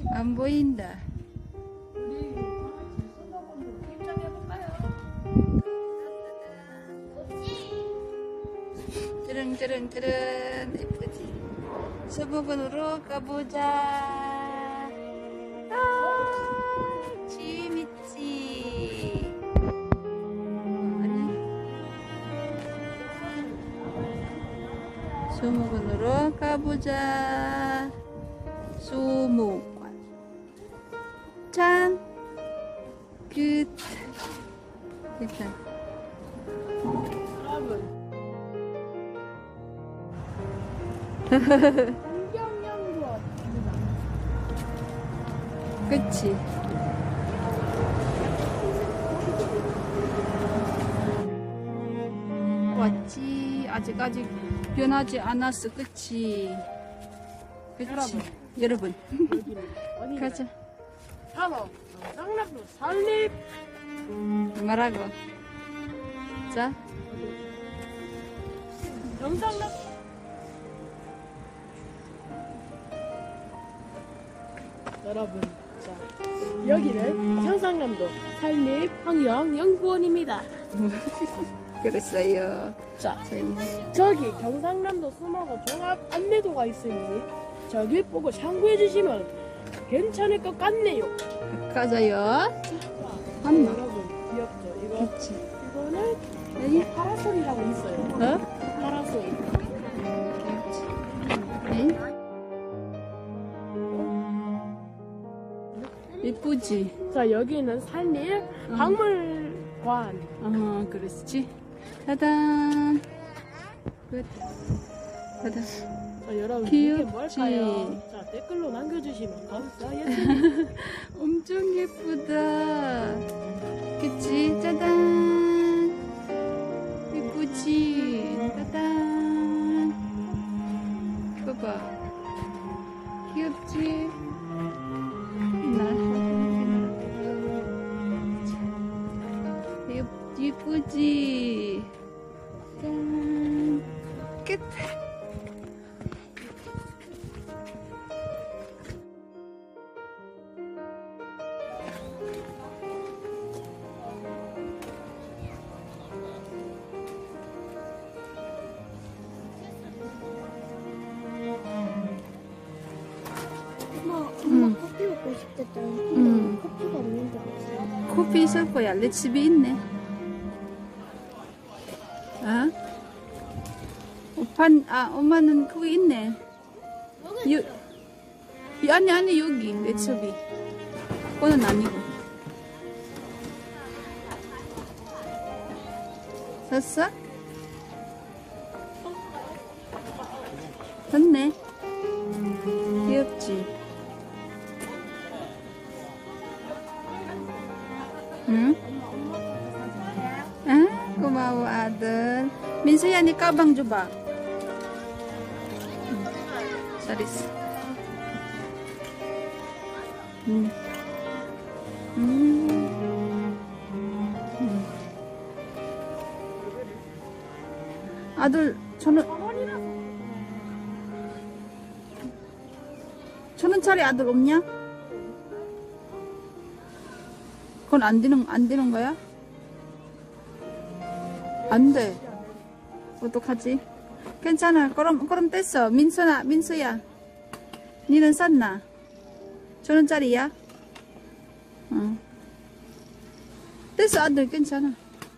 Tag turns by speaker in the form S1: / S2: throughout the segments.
S1: 안 보인다. 뜨릉뜨릉뜨릉 예쁘지? 수목원으로 가보자. 아, 재밌지? 아니, 수목원으로 가보자. 수목원. 짠! 끝. 일단.
S2: 안경량도
S1: 그치? 왔지? 아직 변하지 않았어. 그치? 그치? 여러분. 가자.
S2: 바로 경상남도 산립
S1: 뭐라고? 자,
S2: 경상남 여러분, 자 여기는 경상남도 산립환경연구원입니다.
S1: 그랬어요.
S2: 자,
S1: 저희는
S2: 저기 경상남도 수목원 종합 안내도가 있으니 저길 보고 참고해 주시면 괜찮을 것 같네요.
S1: 가자요.
S2: 자,
S1: 맞나?
S2: 여러분 귀엽죠? 이거
S1: 그치?
S2: 이거는
S1: 여기?
S2: 파라솔이라고 있어요.
S1: 어?
S2: 파라솔.
S1: 네? 예쁘지?
S2: 자, 여기는 산립 박물관.
S1: 그렇지. 짜잔. 끝. 짜잔.
S2: 자, 여러분 이게
S1: 귀엽지?
S2: 뭘까요? 자, 댓글로 남겨주시면 감사하겠습니다.
S1: 엄청 예쁘다. 그치? 짜잔. 예쁘지? 짜잔. 봐봐. 귀엽지? 예쁘지? 짠. 끝.
S3: 엄마 커피 먹고 싶댔잖아. 커피가 없는데 없어.
S1: 커피 있을 거야. 내 집에 있네. 엄마는 거기 있네. 아니, 여기, 내 집이. 그거는 아니고. 샀어? 샀네. 귀엽지? 응? 응? 고마워, 아들. 민수야, 네 가방 줘봐. 잘했어. 아들, 천원짜리 아들 없냐? 그건 안 되는 거야? 안 돼. 어떡하지? 괜찮아. 그럼 뗐어. 민수야. 니는 샀나? 천원짜리야? 응. 뗐어, 아들. 괜찮아.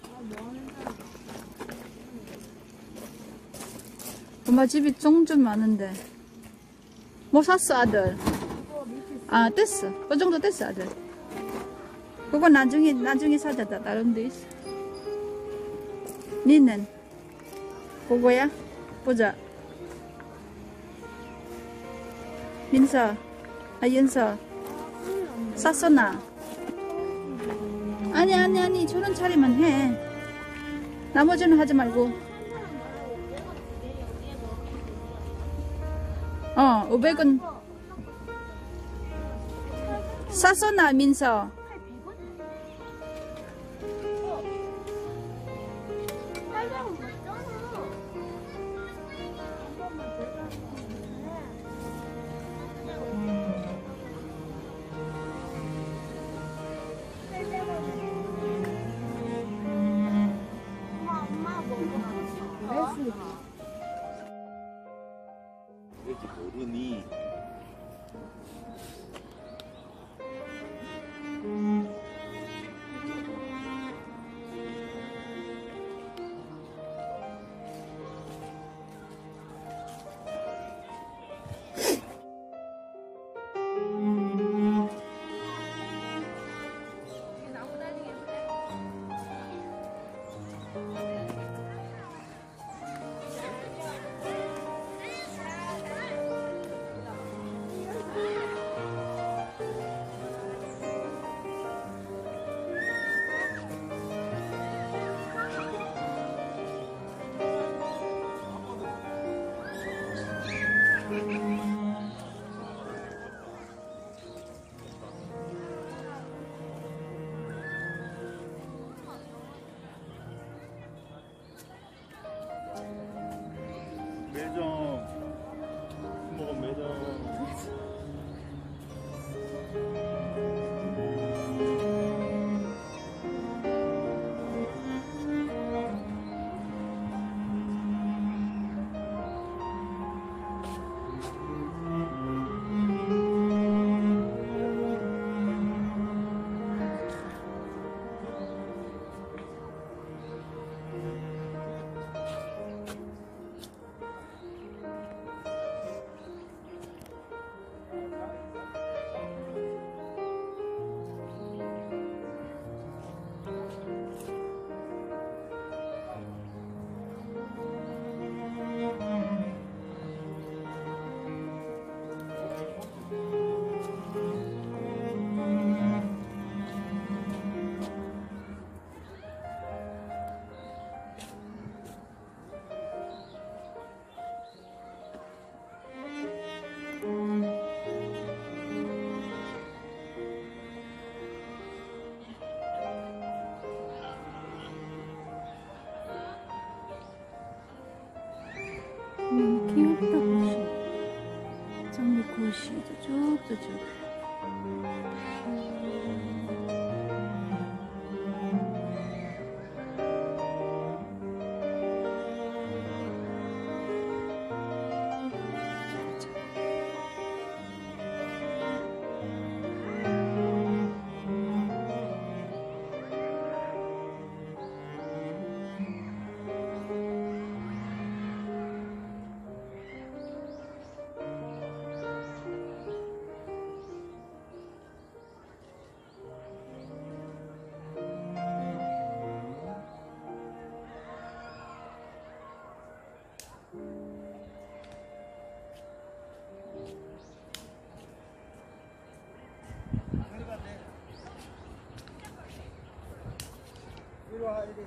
S1: 엄마 집이 좀 많은데. 뭐 샀어, 아들? 뗐어. 그 정도 뗐어, 아들. 그거 나중에 사자. 다른 데 있어. 니는? 그거야? 보자. 윤서. 샀었나? 아니. 천원짜리만 해. 나머지는 하지 말고. 500원. 샀었나, 민서? 저쪽.
S4: 이리 와, 이리.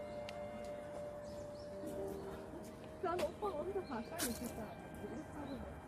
S2: 난 오빠가 혼자 가까이 있을 줄 알았는데.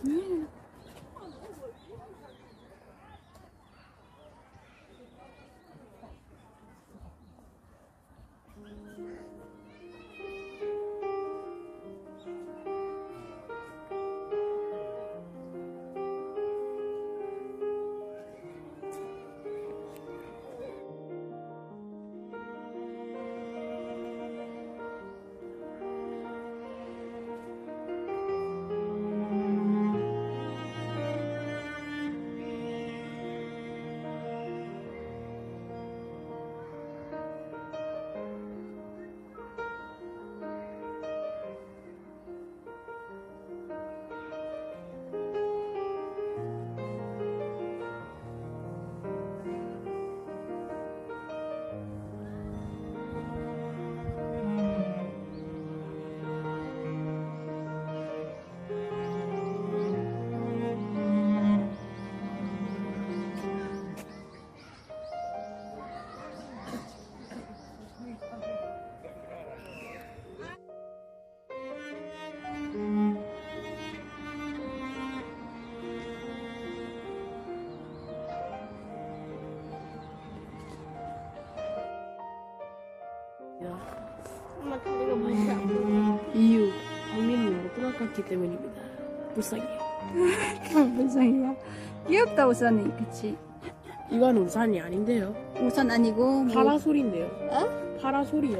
S2: 엄마 다리가 많이 아프네. 이유 박민이 못 갔기 때문입니다. 불쌍해요.
S1: 불쌍해요. 귀엽다 우산이. 그치?
S2: 이건 우산이 아닌데요.
S1: 우산 아니고 뭐.
S2: 파라솔인데요.
S1: 어?
S2: 파라솔이요.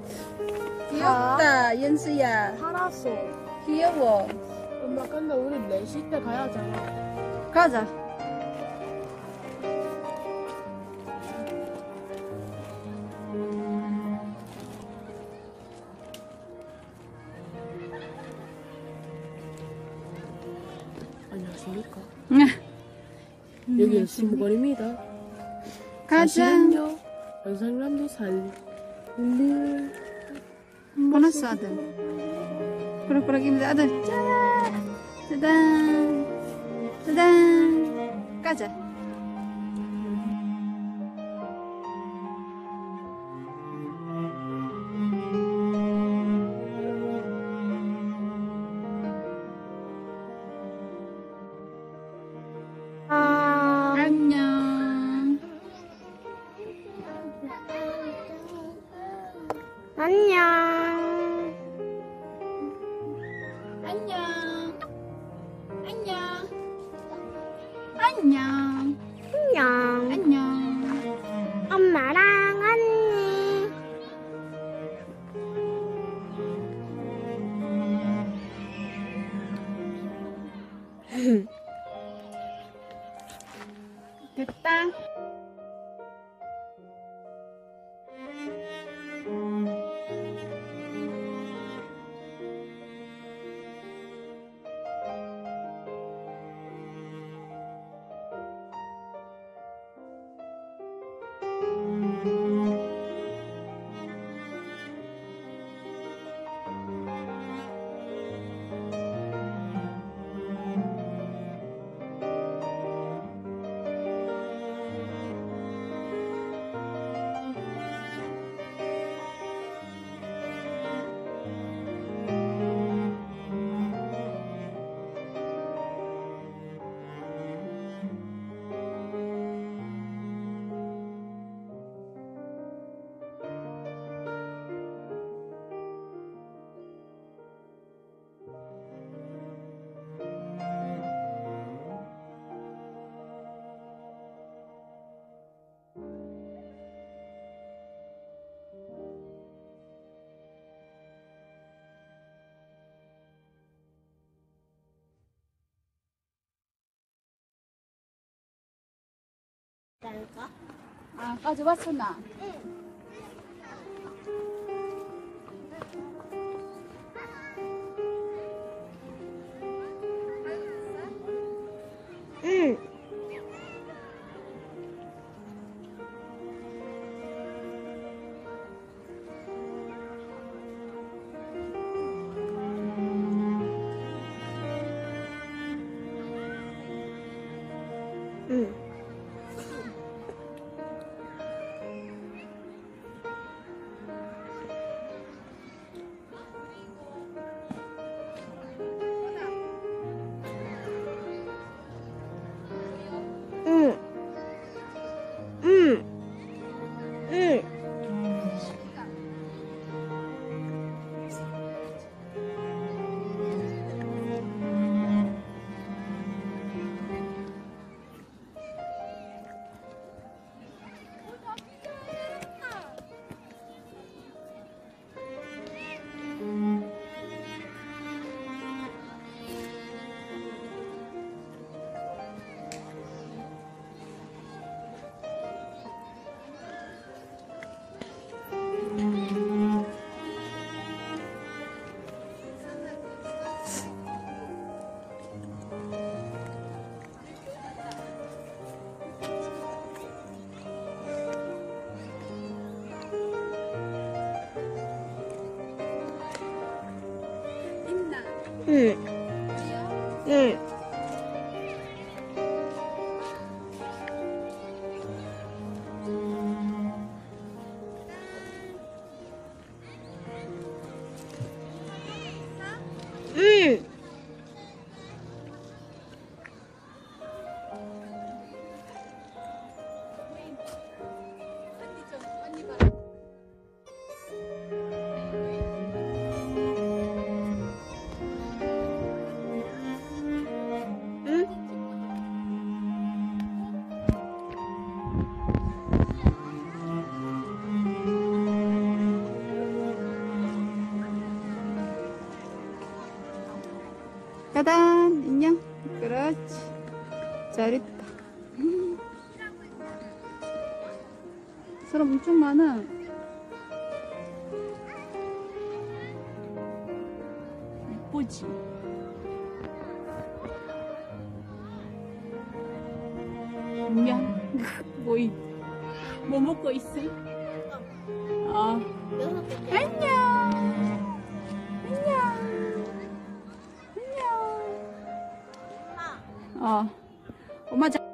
S1: 귀엽다 연수야.
S2: 파라솔.
S1: 귀여워.
S2: 엄마 근데 우리 4시 때 가야 하잖아.
S1: 가자.
S2: 안녕하십니까. 여기는 수목원입니다.
S1: 가자.
S2: 사실은요, 연상남도 살릴
S1: 보너스 아들. 그럭그럭입니다 아들. 짠. 짜잔. 짜잔. 가자. 안녕.
S3: 안녕.
S1: 안녕. 안녕. 안녕.
S3: 안녕.
S1: 안녕.
S3: 엄마랑 언니.
S1: 됐다.
S3: 딸까?
S1: 아, 가져왔어 나.
S3: 응. 응.
S1: 1. 1. 짜잔, 인형. 그렇지. 잘했다. 사람 엄청 많아. 예쁘지? 인형. 뭐 먹고 있어? 아. 안녕. 엄마 자.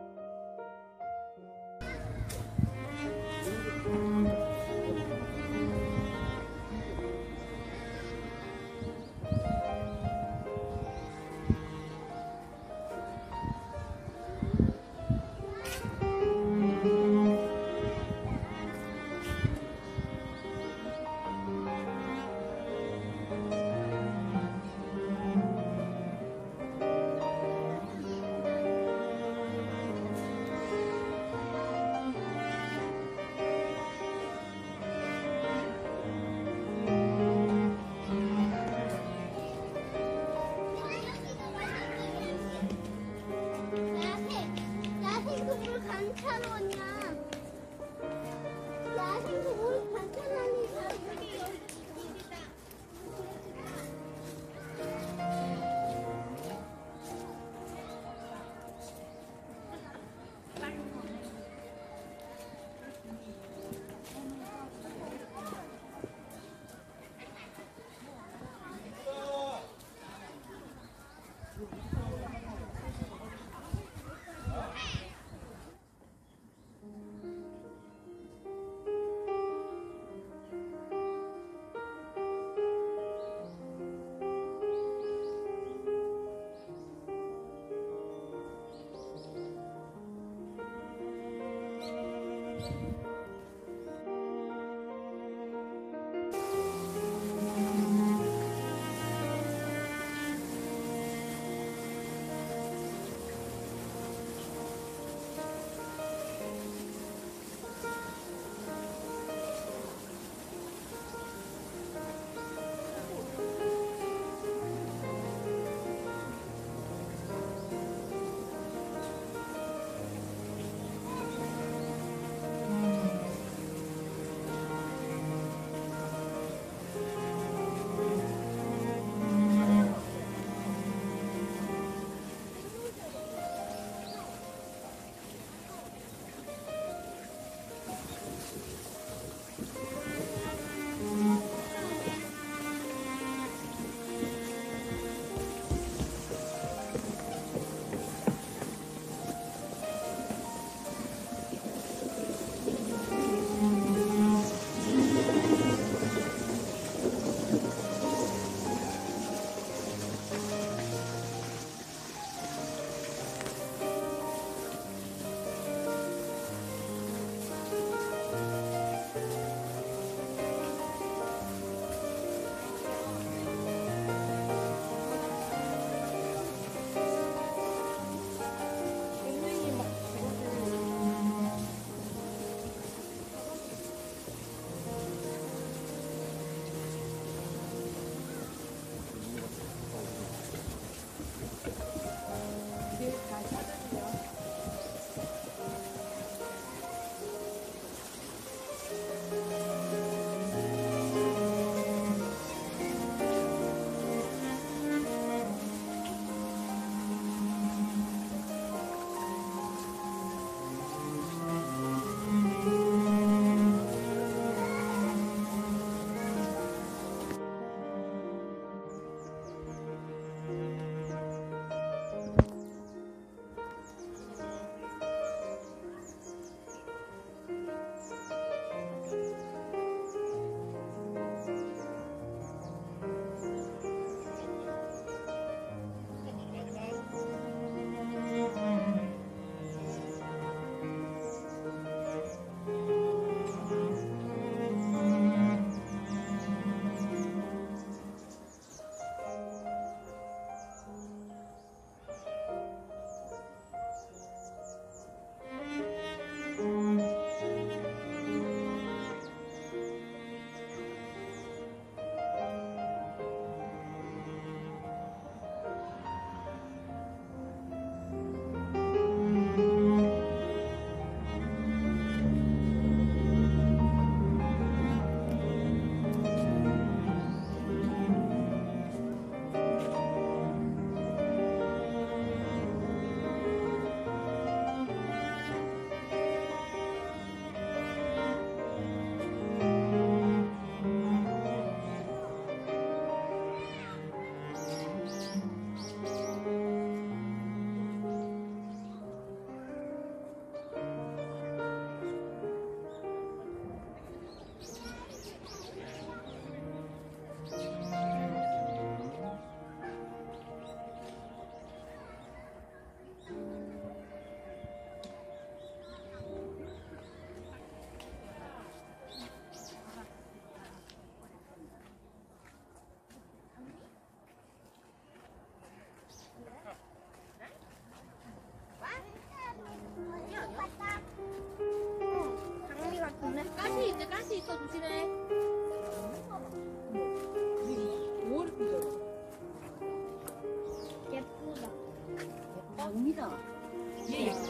S4: 나옵니다.
S2: 예, 예.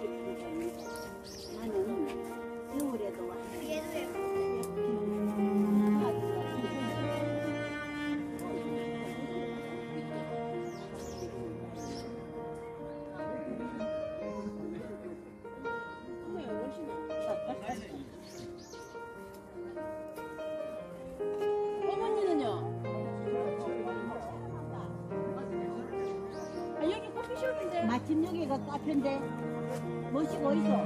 S4: 나는 겨울에도 와.
S2: 어머니는요? 아, 여기 커피숍인데.
S4: 마침 여기가 카페인데 모시고 있어.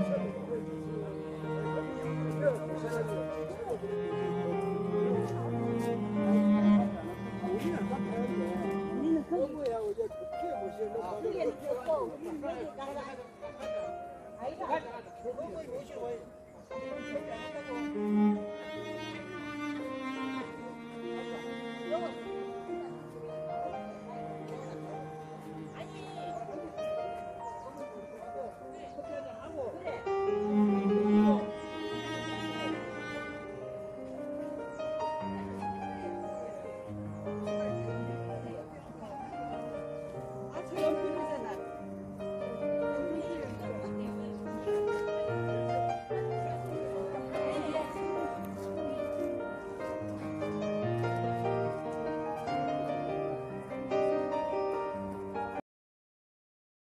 S4: 우리는 거기 그게 좋고 우리는 여기 가라. 아이가